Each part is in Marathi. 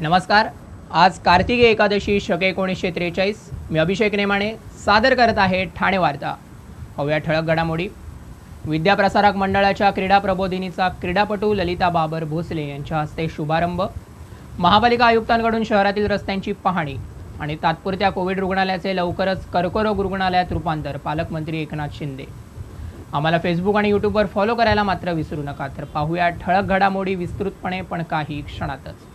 नमस्कार। आज कार्तिकी एकादशी शके 1943। मी अभिषेक नेमाणे सादर करत आहे ठाणे वार्ता। पाहूया ठळक घडामोडी। विद्याप्रसारक मंडळाच्या क्रीडा प्रबोधिनीचा क्रीडापटू ललिता बाबर भोसले यांच्या हस्ते शुभारंभ। महापालिका आयुक्तांकडून शहरातील रस्त्यांची पाहणी आणि तात्पुरत्या कोविड रुग्णालयाचे लवकरच कर्करोग रुग्णालयात रूपांतर। पालकमंत्री एकनाथ शिंदे। आम्हाला फेसबुक आणि यूट्यूबवर फॉलो करायला मात्र विसरू नका। तर पाहूया ठळक घडामोडी विस्तृतपणे पण काही क्षणातच।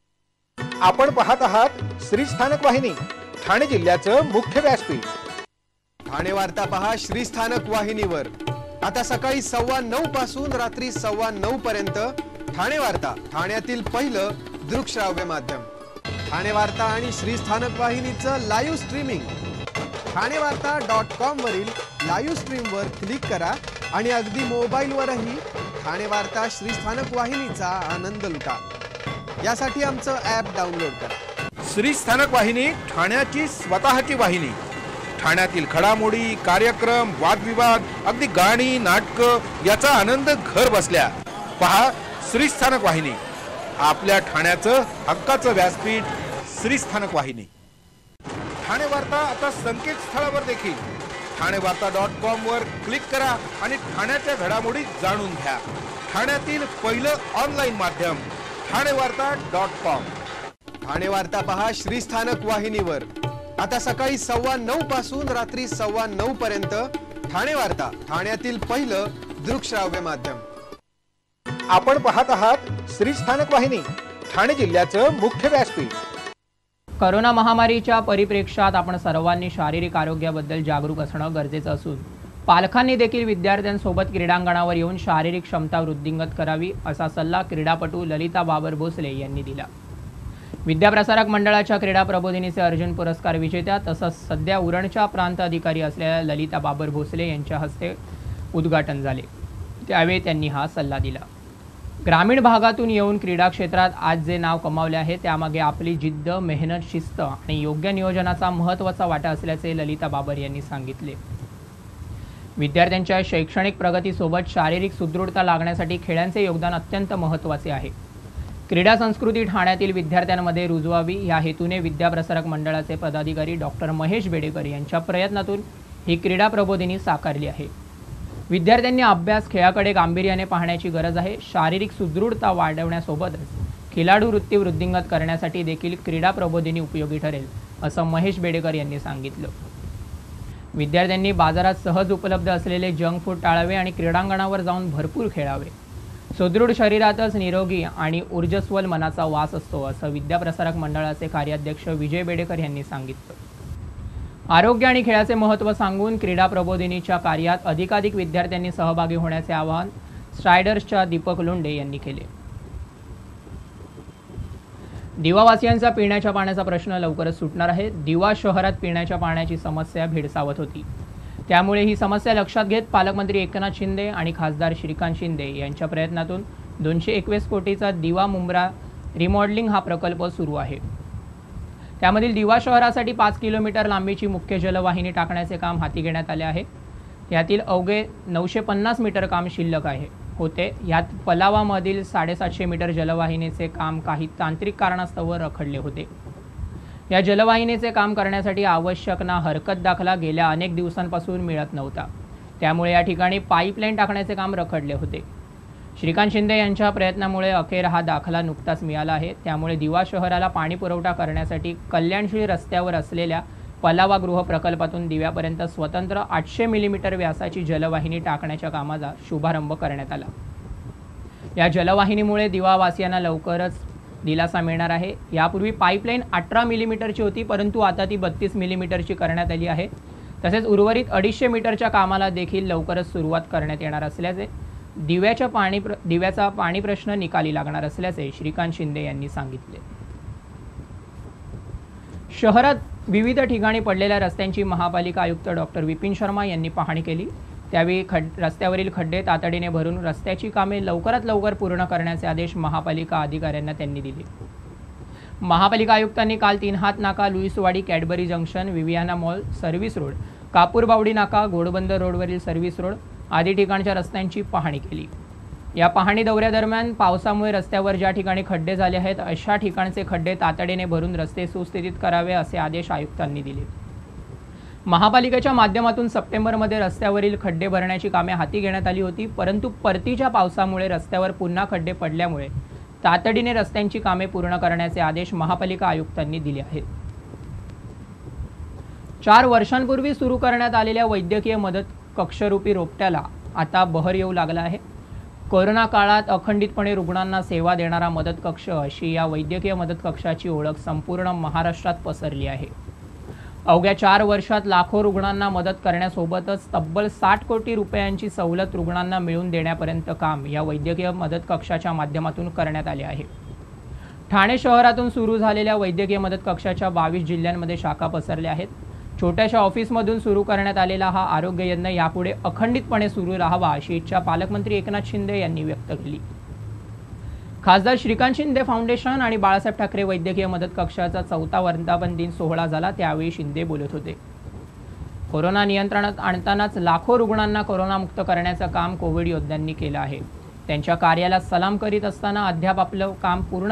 आपण पाहत आहात श्री स्थानक वाहिनी, ठाणे जिल्ह्याचं मुख्य व्यासपीठ। ठाणे वार्ता पहा श्री स्थानक वाहिनीवर। आता सकाळी 9:15 पासून रात्री 9:15 पर्यंत ठाणे वार्ता, ठाण्यातील पहिलं दृकश्राव्य माध्यम। ठाणे वार्ता आणि श्री स्थानक वाहिनीचं लाईव्ह स्ट्रीमिंग ठाणेवार्ता.com वरील लाईव्ह स्ट्रीमवर क्लिक करा आणि अगदी मोबाईलवरही ठाणे वार्ता श्री स्थानक वाहिनीचा आनंद लुटा। यासाठी आमचं ॲप डाउनलोड करा। श्री स्थानक वाहिनी ठाण्याची स्वतःची वाहिनी। ठाण्यातील घडामोडी, कार्यक्रम, वादविवाद, अगदी गाणी, नाटकं याचा आनंद घर बसल्या पहा श्री स्थानक वाहिनी। आपल्या ठाण्याचं हक्काचं व्यासपीठ श्री स्थानक वाहिनी। ठाणे वार्ता आता संकेतस्थळावर देखील ठाणेवार्ता.com वर क्लिक करा आणि ठाण्याच्या घडामोडी जाणून घ्या। ठाण्यातील पहिलं ऑनलाईन माध्यम ठाणेवार्ता.com। ठाणे वार्ता पहा श्री स्थानक वाहिनीवर। आता सकाळी 9:15 पासून रात्री 9:15 पर्यंत ठाणे वार्ता, ठाण्यातील पहिलं दृकश्राव्य माध्यम। आपण पाहत आहात श्री स्थानक वाहिनी, ठाणे जिल्ह्याचं मुख्य व्यासपीठ। कोरोना महामारीच्या परिप्रेक्ष्यात आपण सर्वांनी शारीरिक आरोग्याबद्दल जागरूक असणं गरजेचं असून पालकांनी देखील विद्यार्थ्यांसोबत क्रीडांगणावर येऊन शारीरिक क्षमता वृद्धिंगत करावी असा सल्ला क्रीडापटू ललिता बाबर भोसले यांनी दिला। विद्याप्रसारक मंडळाच्या क्रीडा प्रबोधिनीचे अर्जुन पुरस्कार विजेत्या तसंच सध्या उरणच्या प्रांत अधिकारी असलेल्या ललिता बाबर भोसले यांच्या हस्ते उद्घाटन झाले। त्यावेळी त्यांनी हा सल्ला दिला। ग्रामीण भागातून येऊन क्रीडा क्षेत्रात आज जे नाव कमावले आहे त्यामागे आपली जिद्द, मेहनत, शिस्त आणि योग्य नियोजनाचा महत्त्वाचा वाटा असल्याचे ललिता बाबर यांनी सांगितले। विद्यार्थ्यांच्या शैक्षणिक प्रगतीसोबत शारीरिक सुदृढता लागण्यासाठी खेळांचे योगदान अत्यंत महत्त्वाचे आहे। क्रीडा संस्कृती ठाण्यातील विद्यार्थ्यांमध्ये रुजवावी या हेतूने विद्याप्रसारक मंडळाचे पदाधिकारी डॉक्टर महेश बेडेकर यांच्या प्रयत्नातून ही क्रीडा प्रबोधिनी साकारली आहे। विद्यार्थ्यांनी अभ्यास, खेळाकडे गांभीर्याने पाहण्याची गरज आहे। शारीरिक सुदृढता वाढवण्यासोबतच खिलाडू वृत्ती वृद्धिंगत करण्यासाठी देखील क्रीडा प्रबोधिनी उपयोगी ठरेल असं महेश बेडेकर यांनी सांगितलं। विद्यार्थ्यांनी बाजारात सहज उपलब्ध असलेले जंक फूड टाळावे आणि क्रीडांगणावर जाऊन भरपूर खेळावे। सुदृढ शरीरातच निरोगी आणि ऊर्जस्वल मनाचा वास असतो असं विद्याप्रसारक मंडळाचे कार्याध्यक्ष विजय बेडेकर यांनी सांगितलं। आरोग्य आणि खेळाचे महत्त्व सांगून क्रीडा प्रबोधिनीच्या कार्यात अधिकाधिक विद्यार्थ्यांनी सहभागी होण्याचे आवाहन स्ट्रायडर्सच्या दीपक लोंढे यांनी केले। दिवावासियांचा पिण्याच्या पाण्याचा प्रश्न लवकरच सुटणार आहे। दिवा शहरात पिण्याच्या पाण्याची समस्या भेडसावत होती, त्यामुळे ही समस्या लक्षात घेत पालकमंत्री एकनाथ शिंदे आणि खासदार श्रीकांत शिंदे यांच्या प्रयत्नातून 221 कोटीचा दिवा मुंब्रा रिमॉडेलिंग हा प्रकल्प सुरू आहे। त्यामधील दिवा शहरासाठी 5 किलोमीटर लांबीची मुख्य जलवाहिनी टाकण्याचे काम हाती घेण्यात आले आहे। यातील अवघे 950 मीटर काम शिल्लक होते। यात पलावामधील 750 मीटर जलवाहिनीचे काम काही तांत्रिक कारणास्तव रखडले होते। या जलवाहिनीचे काम करण्यासाठी आवश्यक ना हरकत दाखला गेल्या अनेक दिवसांपासून मिळत नव्हता, त्यामुळे या ठिकाणी पाईपलाईन टाकण्याचे काम रखडले होते। श्रीकांत शिंदे यांच्या प्रयत्नामुळे अखेर हा दाखला नुकताच मिळाला आहे। त्यामुळे दिवा शहराला पाणी पुरवठा करण्यासाठी कल्याणशील रस्त्यावर असलेल्या पलावा गृह प्रकल्पातून दिव्यापर्यंत स्वतंत्र 800 मिलीमीटर व्यासाची जलवाहिनी टाकण्याच्या कामाचा शुभारंभ करण्यात आला। या जलवाहिनीमुळे दिवावासियांना लवकरच दिलासा मिळणार आहे। यापूर्वी पाईपलाईन 18 मिलीमीटरची होती, परंतु आता ती 32 मिलीमीटरची करण्यात आली आहे। तसेच उर्वरित 250 मीटरच्या कामाला देखील लवकरच सुरुवात करण्यात येणार असल्याचे दिव्याचा पाणी प्रश्न निकाली लागणार असल्याचे श्रीकांत शिंदे यांनी सांगितले। शहरात विविध ठिकाणी पडलेल्या रस्त्यांची महापालिका आयुक्त डॉक्टर विपिन शर्मा यांनी पाहणी केली। त्यावेळी रस्त्यावरील खड्डे तातडीने भरून रस्त्याची कामे लवकरात लवकर पूर्ण करण्याचे आदेश महापालिका अधिकाऱ्यांना त्यांनी दिले। महापालिका आयुक्तांनी काल 3 हात नाका, Louiswadi, Cadbury junction, Viviana mall, service road, Kapurbawdi नाका, घोडबंदर रोडवरील सर्व्हिस रोड आदी ठिकाणच्या रस्त्यांची पाहणी केली। या पाहणी दौऱ्यादरम्यान पावसामुळे रस्त्यावर ज्या ठिकाणी खड्डे झाले आहेत अशा ठिकाणचे खड्डे तातडीने भरून रस्ते सुस्थितीत करावे असे आदेश आयुक्तांनी दिले। महापालिकेच्या माध्यमातून सप्टेंबरमध्ये रस्त्यावरील खड्डे भरण्याची कामे हाती घेण्यात आली होती, परंतु परतीच्या पावसामुळे रस्त्यावर पुन्हा खड्डे पडल्यामुळे तातडीने रस्त्यांची कामे पूर्ण करण्याचे आदेश महापालिका आयुक्तांनी दिले आहेत। 4 वर्षांपूर्वी सुरू करण्यात आलेल्या वैद्यकीय मदत कक्षरूपी रोपट्याला आता बहर येऊ लागला आहे। कोरोना काळात अखंडितपणे रुग्णांना सेवा देणारा मदत कक्ष अशी या वैद्यकीय मदत कक्षाची ओळख संपूर्ण महाराष्ट्रात पसरली आहे। अवघ्या 4 वर्षात लाखो रुग्णांना मदत करण्यासोबतच तब्बल 60 कोटी रुपयांची सवलत रुग्णांना मिळवून देण्यापर्यंत काम या वैद्यकीय मदत कक्षाच्या माध्यमातून करण्यात आले आहे। ठाणे शहरातून सुरू झालेल्या वैद्यकीय मदत कक्षाच्या 22 जिल्ह्यांमध्ये शाखा पसरल्या आहेत। छोट्याशा ऑफिसमधून सुरू करण्यात आलेला हा आरोग्य यज्ञ यापुढे अखंडितपणे सुरू राहावा अशी इच्छा पालकमंत्री एकनाथ शिंदे यांनी व्यक्त केली। खासदार श्रीकांत शिंदे फाउंडेशन आणि बाळासाहेब ठाकरे वैद्यकीय मदत कक्षाचा 4था वर्धापन दिन सोहळा झाला, त्यावेळी शिंदे बोलत होते। कोरोना नियंत्रणात आणतानाच लाखो रुग्णांना कोरोनामुक्त करण्याचं काम कोविड योद्ध्यांनी केलं आहे। त्यांच्या कार्याला सलाम करीत असताना अद्याप आपलं काम पूर्ण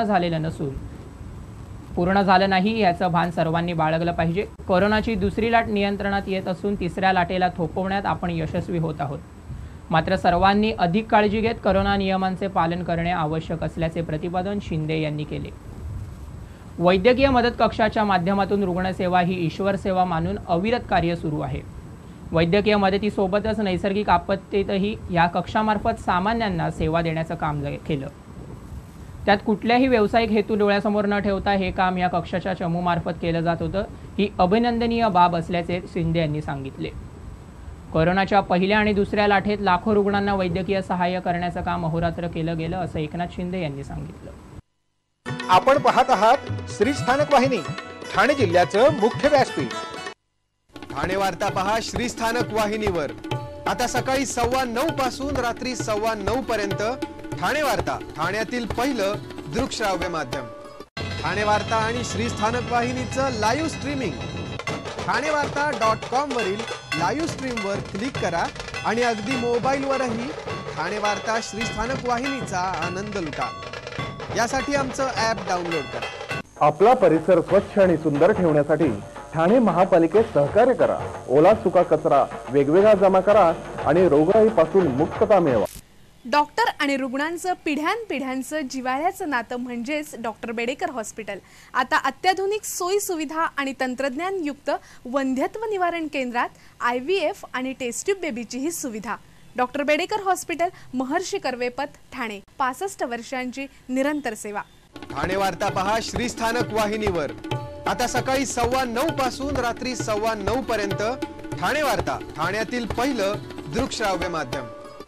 झालं नाही याचं भान सर्वांनी बाळगलं पाहिजे। कोरोनाची दुसरी लाट नियंत्रणात येत असून तिसऱ्या लाटेला थोपवण्यात आपण यशस्वी होत आहोत। मात्र सर्वांनी अधिक काळजी घेत कोरोना नियमांचे पालन करणे आवश्यक असल्याचे प्रतिपादन शिंदे यांनी केले। वैद्यकीय मदत कक्षाच्या माध्यमातून रुग्णसेवा ही ईश्वर सेवा मानून अविरत कार्य सुरू आहे। वैद्यकीय मदतीसोबतच नैसर्गिक आपत्तीतही या कक्षामार्फत सामान्यांना सेवा देण्याचं काम केलं। त्यात कुठल्याही व्यावसायिक हेतू डोळ्यासमोर न ठेवता हे काम या कक्षाच्या चमूमार्फत केलं जात होतं, ही अभिनंदनीय बाब असल्याचे शिंदे यांनी सांगितले। कोरोनाच्या पहिल्या आणि दुसऱ्या लाटेत लाखो रुग्णांना वैद्यकीय सहाय्य करण्याचं काम अहोरात्र केलं गेलं असं एकनाथ शिंदे यांनी सांगितलं। आपण पाहत आहात श्री स्थानक वाहिनी, ठाणे जिल्ह्याचं मुख्य व्यासपीठ। ठाणे वार्ता पहा श्री स्थानक वाहिनीवर। आता सकाळी 9:15 पासून रात्री 9:15 पर्यंत ठाणे वार्ता, ठाण्यातील पहिलं दृकश्राव्य माध्यम। ठाणे वार्ता आणि श्री स्थानक वाहिनीचं लाईव्ह स्ट्रीमिंग ठाणेवार्ता.com वरील लाईव्ह स्ट्रीमवर क्लिक करा आणि अगदी मोबाईलवरही ठाणे वार्ता श्री स्थानक वाहिनीचा आनंद लुटा। यासाठी आमचं ॲप डाउनलोड करा। आपला परिसर स्वच्छ आणि सुंदर ठेवण्यासाठी ठाणे महापालिकेत सहकार्य करा। ओला सुका कचरा वेगवेगळा जमा करा आणि रोगराईपासून मुक्तता मिळवा। डॉक्टर आणि रुग्णांचं पिढ्यानपिढ्यांचं जिव्हाळ्याचं नातं म्हणजेच डॉक्टर बेडेकर हॉस्पिटल। आता अत्याधुनिक सोयी सुविधा आणि तंत्रज्ञान युक्त वंध्यत्व निवारण केंद्रात IVF आणि टेस्ट ट्यूब बेबीची ही सुविधा। Doctor Bedekar hospital, Maharshi Karvepath, Thane. 65 वर्षांची निरंतर सेवा। ठाणे वार्ता पहा श्री स्थानक वाहिनीवर। आता सकाळी 9:15 पासून रात्री 9:15 पर्यंत ठाणे वार्ता, ठाण्यातील पहिलं दृकश्राव्य माध्यम।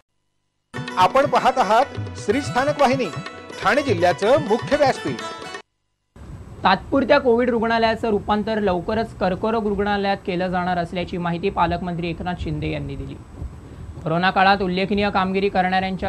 आपण पाहत आहात श्री स्थानक वाहिनी, ठाणे जिल्ह्याचं मुख्य व्यासपीठ। तात्पुरत्या कोविड रुग्णालयाचं रूपांतर लवकरच कर्करोग रुग्णालयात केलं जाणार असल्याची माहिती पालकमंत्री एकनाथ शिंदे यांनी दिली। कोरोना काळात उल्लेखनीय कामगिरी करणाऱ्यांचा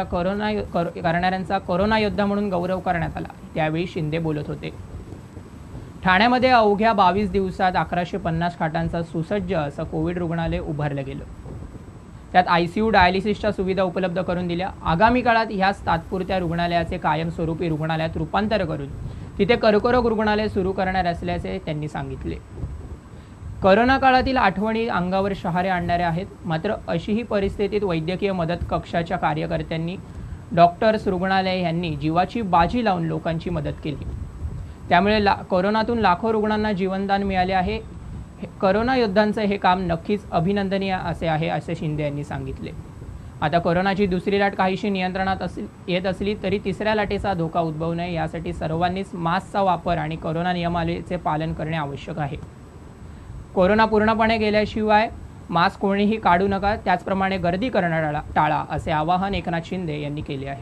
कोरोना योद्धा म्हणून गौरव करण्यात आला, त्यावेळी शिंदे बोलत होते। ठाण्यामध्ये अवघ्या 22 दिवसात 1150 खाटांचं सुसज्ज असं कोविड रुग्णालय उभारलं गेलं। त्यात ICU डायलिसिसच्या सुविधा उपलब्ध करून दिल्या। आगामी काळात ह्याच तात्पुरत्या रुग्णालयाचे कायमस्वरूपी रुग्णालयात रूपांतर करून तिथे कर्करोग रुग्णालय सुरू करणार असल्याचे त्यांनी सांगितले। कोरोना काळातील आठवणी अंगावर शहारे आणणाऱ्या आहेत, मात्र अशीही परिस्थितीत वैद्यकीय मदत कक्षाच्या कार्यकर्त्यांनी डॉक्टर्स, रुग्णालय यांनी जीवाची बाजी लावून लोकांची मदत केली। त्यामुळे कोरोनातून लाखो रुग्णांना जीवनदान मिळाले आहे। कोरोना योद्धांचं हे काम नक्कीच अभिनंदनीय आहे असे शिंदे यांनी सांगितले। आता कोरोनाची दुसरी लाट काहीशी नियंत्रणात येत असली तरी तिसऱ्या लाटेचा धोका उद्भवू नये यासाठी सर्वांनीच मास्कचा वापर आणि कोरोना नियमावलीचे पालन करणे आवश्यक आहे। कोरोना पूर्णपणे गेल्याशिवाय मास्क कोणीही काढू नका, त्याचप्रमाणे गर्दी करणं टाळा असे आवाहन एकनाथ शिंदे यांनी केले आहे।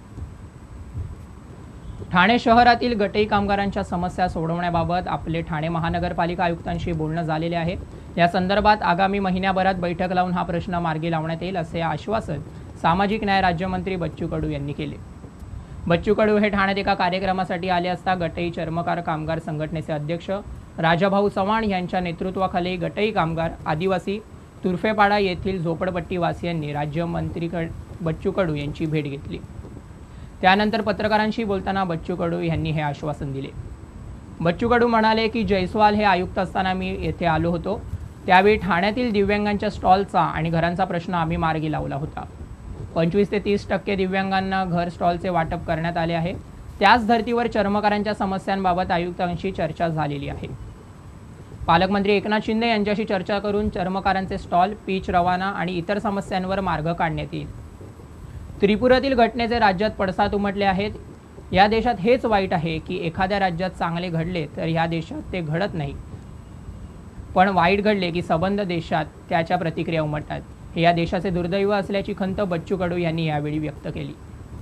ठाणे शहरातील गटई कामगारांच्या समस्या सोडवण्याबाबत आपले ठाणे महानगरपालिका आयुक्तांशी बोलणं झालेले आहे। या संदर्भात आगामी महिन्याभरात बैठक लावून हा प्रश्न मार्गी लावण्यात येईल असे आश्वासन सामाजिक न्याय राज्यमंत्री बच्चू कडू यांनी केले। बच्चू कडू हे ठाण्यात एका कार्यक्रमासाठी आले असता गटई चर्मकार कामगार संघटनेचे अध्यक्ष राजाभाऊ चव्हाण यांच्या नेतृत्वाखाली गटई कामगार, आदिवासी, तुर्फेपाडा येथील झोपडपट्टी वासियांनी राज्यमंत्री बच्चू कडू यांची भेट घेतली। त्यानंतर पत्रकारांशी बोलताना बच्चू कडू यांनी हे आश्वासन दिले. बच्चू कडू म्हणाले की जयस्वाल हे आयुक्त असताना मी येथे आलो होतो, त्यावेळी ठाण्यातील दिव्यांगांच्या स्टॉलचा आणि घरांचा प्रश्न आम्ही मार्गी लावला होता. 25 ते 30% दिव्यांगांना घर स्टॉलचे वाटप करण्यात आले आहे. त्याच धर्तीवर चर्मकारांच्या समस्यांबाबत आयुक्तांशी चर्चा झालेली आहे. पालकमंत्री एकनाथ शिंदे यांच्याशी चर्चा करून चर्मकारांचे स्टॉल, पीच रवाना आणि इतर समस्यांवर मार्ग काढण्यात येईल. त्रिपुरातील घटनेचे राज्यात पडसाद उमटले आहेत. या देशात हेच वाईट आहे की एखाद्या राज्यात चांगले घडले तर या देशात ते घडत नाही, पण वाईट घडले की संबंध देशात त्याच्या प्रतिक्रिया उमटतात. हे या देशाचे दुर्दैव असल्याची खंत बच्चू कडू यांनी यावेळी व्यक्त केली.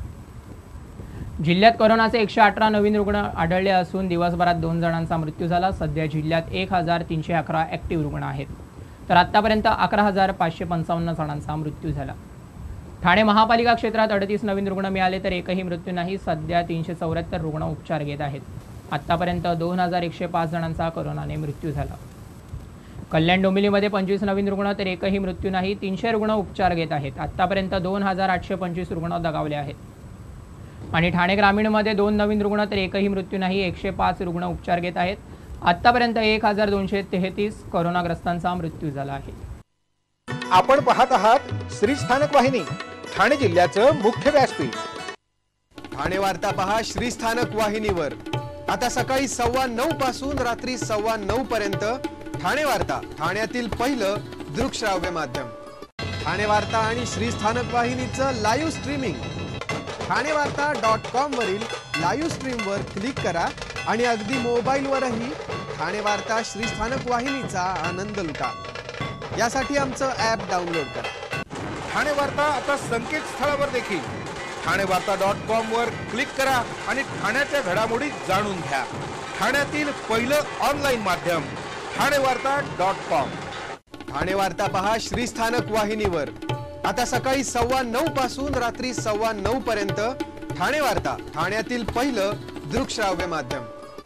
जिल्ह्यात कोरोनाचे 118 नवीन रुग्ण आढळले असून दिवसभरात 2 जणांचा मृत्यू झाला. सध्या जिल्ह्यात 1311 ॲक्टिव्ह रुग्ण आहेत, तर आत्तापर्यंत 11,555 जणांचा मृत्यू झाला. ठाणे महापालिका क्षेत्रात 38 नवीन रुग्ण मिळाले तर एकही मृत्यू नाही. सध्या 374 रुग्ण उपचार घेत आहेत. आत्तापर्यंत 2105 जणांचा कोरोनाने मृत्यू झाला. कल्याण डोंबिवलीमध्ये 25 नवीन रुग्ण तर एकही मृत्यू नाही. 300 रुग्ण उपचार घेत आहेत. आत्तापर्यंत 2825 रुग्ण दगावले आहेत. आणि ठाणे ग्रामीणमध्ये 2 नवीन रुग्ण तर एकही मृत्यू नाही. 105 रुग्ण उपचार घेत आहेत. आत्तापर्यंत 1233 कोरोनाग्रस्तांचा मृत्यू झाला आहे. आपण पाहत आहात श्री स्थानक वाहिनी, ठाणे जिल्ह्याचं मुख्य व्यासपीठ. ठाणे वार्ता पहा श्री स्थानक वाहिनीवर. आता सकाळी 9:15 पासून रात्री 9:15 पर्यंत ठाणे वार्ता, ठाण्यातील पहिलं दृकश्राव्य माध्यम. ठाणे वार्ता आणि श्री स्थानक वाहिनीचं लाईव्ह स्ट्रीमिंग ठाणेवार्ता.com वरील लाईव्ह स्ट्रीमवर क्लिक करा आणि अगदी मोबाईलवरही ठाणे वार्ता श्री स्थानक वाहिनीचा आनंद लुटा. यासाठी आमचं ॲप डाउनलोड करा. ठाणे वार्ता आता संकेतस्थळावर देखील ठाणेवार्ता.com वर क्लिक करा आणि ठाण्याच्या घडामोडी जाणून घ्या. ठाण्यातील पहिलं ऑनलाईन माध्यम ठाणेवार्ता.com. ठाणे वार्ता पहा श्री स्थानक वाहिनीवर. आता सकाळी 9:15 पासून रात्री 9:15 पर्यंत ठाणे वार्ता, ठाण्यातील पहिलं दृकश्राव्य माध्यम.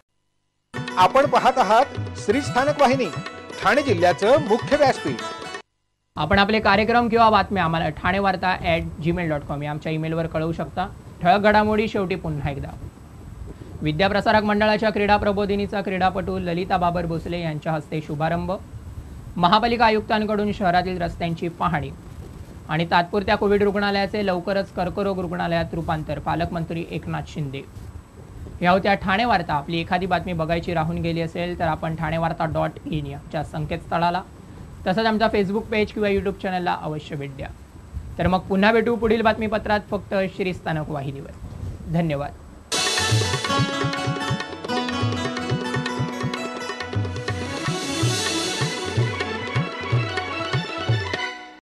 आपण पाहत आहात श्री स्थानक वाहिनी, ठाणे जिल्ह्याचं मुख्य व्यासपीठ. आपण आपले कार्यक्रम किंवा बातम्या आम्हाला ठाणेवार्ता@gmail.com या आमच्या ईमेलवर कळवू शकता. ठळक घडामोडी शेवटी पुन्हा एकदा. विद्याप्रसारक मंडळाच्या क्रीडा प्रबोधिनीचा क्रीडापटू ललिता बाबर भोसले यांच्या हस्ते शुभारंभ. महापालिका आयुक्तांकडून शहरातील रस्त्यांची पाहणी आणि तात्पुरत्या कोविड रुग्णालयाचे लवकरच कर्करोग रुग्णालयात रूपांतर, पालकमंत्री एकनाथ शिंदे. या होत्या ठाणे वार्ता. आपली एखादी बातमी बघायची राहून गेली असेल तर आपण ठाणेवार्ता.in या संकेतस्थळाला, तसंच आमच्या फेसबुक पेज किंवा यूट्यूब चॅनलला अवश्य भेट द्या. तर मग पुन्हा भेटू पुढील बातमीपत्रात, फक्त श्री स्थानक वाहिनीवर. धन्यवाद.